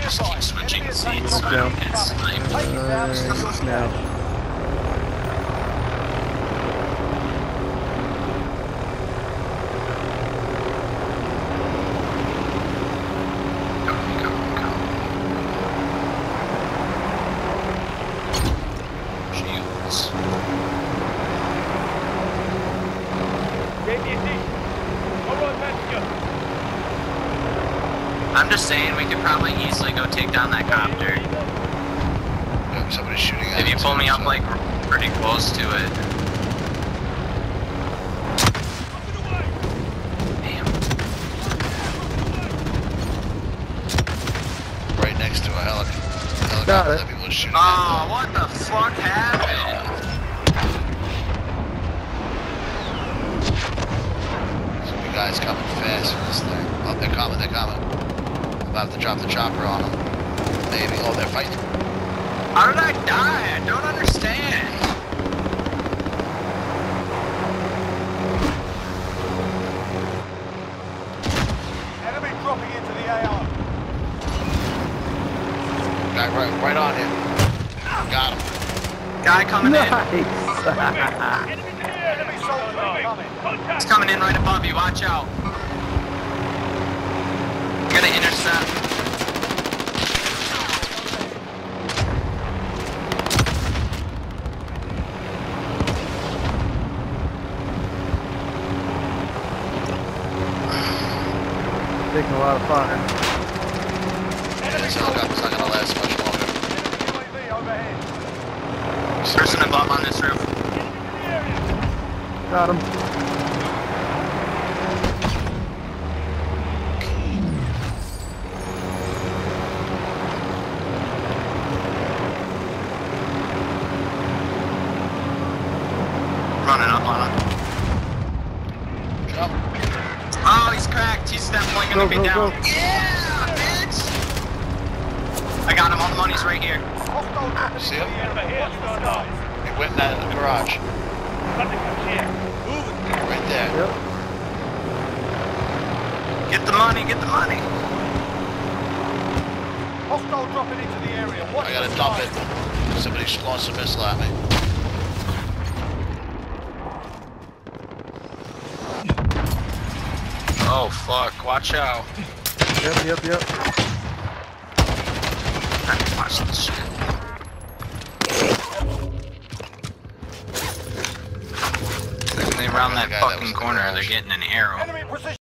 just keep switching seats so I don't get sniped. No. I'm just saying we could probably easily go take down that copter. Somebody's shooting at if you pull me up like pretty close to it. Damn. Right next to a helicopter that people are shooting at. Oh, what the fuck happened? Some guys coming fast in this thing. Oh, they're coming. I'm about to drop the chopper on them. Maybe. Oh, they're fighting. How did I die? I don't understand. Enemy dropping into the AR. Guy right on him. Got him. Guy coming in. Enemy soldier coming. He's coming in right above you. Watch out. Gotta intercept. Taking a lot of fire. This helicopter's not gonna last much longer. Person above on this roof. Got him. Running up on him. Jump. Oh, he's cracked. He's definitely gonna be down. Go. Yeah, bitch! I got him. All the money's right here. See him? He went in that garage. Right there. Yep. Get the money. Get the money. Hostile dropping into the area. I gotta dump it. Somebody's launched a missile at me. Oh, fuck. Watch out. Yep. I can watch this shit. When they round that fucking corner, they're getting an arrow. Enemy position.